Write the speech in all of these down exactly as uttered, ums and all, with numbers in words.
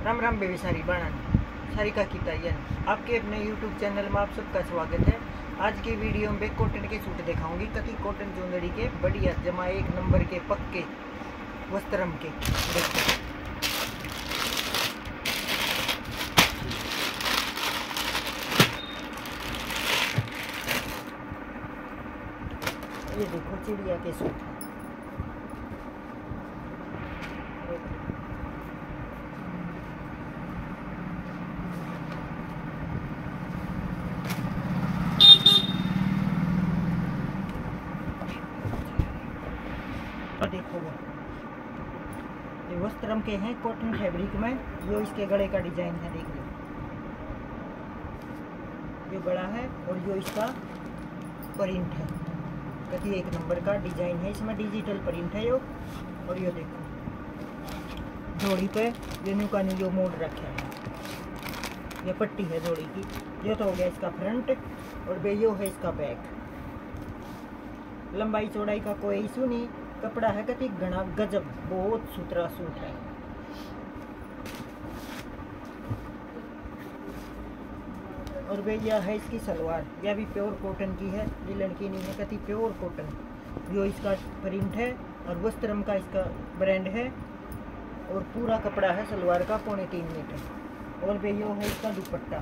Ram Ram baby सारी बाणन सारिका की तैयन आपके अपने यूट्यूब चैनल में आप सबका स्वागत है। आज की वीडियो में कॉटन के सूट दिखाऊंगी। कति कॉटन चुंदड़ी के बढ़िया जमा एक नंबर के पक्के वस्त्रम के देखो। ये देखो चिड़िया के सूट देखो ये वस्त्रम के हैं कॉटन फैब्रिक में। जो इसके गले का डिजाइन है देख लो, जो गला है और जो इसका प्रिंट है कति एक नंबर का डिजाइन है। इसमें डिजिटल प्रिंट है यो। और ये देखो जोड़ी पे ये का जो मोड़ रखा है, ये पट्टी है जोड़ी की। ये तो हो गया इसका फ्रंट और बेयो है इसका बैक। लंबाई चौड़ाई का कोई इशू नहीं। कपड़ा है कति घना गजब, बहुत सुथरा सूट है। और भैया है इसकी सलवार, यह भी प्योर कॉटन की है, ये लड़की नहीं है, कति प्योर कॉटन जो इसका प्रिंट है। और वस्त्रम का इसका ब्रांड है। और पूरा कपड़ा है सलवार का पौने तीन मीटर। और भैया है इसका दुपट्टा,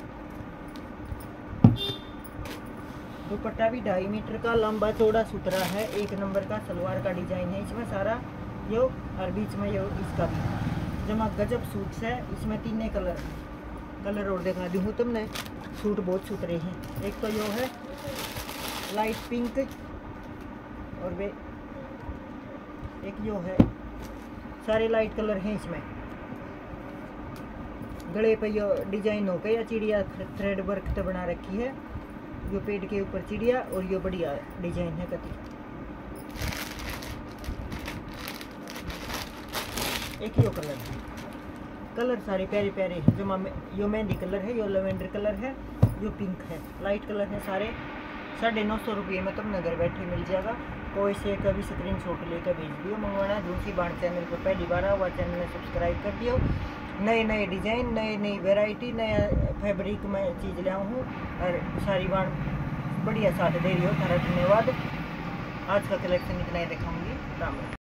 दुपट्टा भी ढाई मीटर का लंबा चौड़ा सुथरा है। एक नंबर का सलवार का डिजाइन है इसमें सारा यो। और बीच में यो इसका भी जमा गजब सूट्स है। इसमें तीन कलर कलर और दिखा दूँ तुमने। सूट बहुत सुथरे हैं। एक तो यो है लाइट पिंक और वे एक यो है, सारे लाइट कलर हैं इसमें। गले पे यो डिजाइन हो गया चिड़िया थ्रेड वर्क तो बना रखी है। जो पेड़ के ऊपर चिड़िया और ये बढ़िया डिजाइन है कति। एक यो कलर है, कलर सारे प्यारे प्यारे हैं। जो यो मेहंदी कलर है, यो लेवेंडर कलर है, यो पिंक है, लाइट कलर है सारे। साढ़े नौ सौ रुपये में तुम घर बैठे मिल जाएगा। कोई से कभी स्क्रीन शॉट लेकर भेज दियो। मंगवाना दूसरी बाण चैनल पर पहली बार हुआ चैनल में सब्सक्राइब कर दियो। नए नए डिज़ाइन, नई नई वैरायटी, नया फैब्रिक में चीज़ लिया हूँ। और सारी बार बढ़िया साथ दे रही हो। तारा धन्यवाद। आज का कलेक्शन इतना ही दिखाऊंगी। राम राम।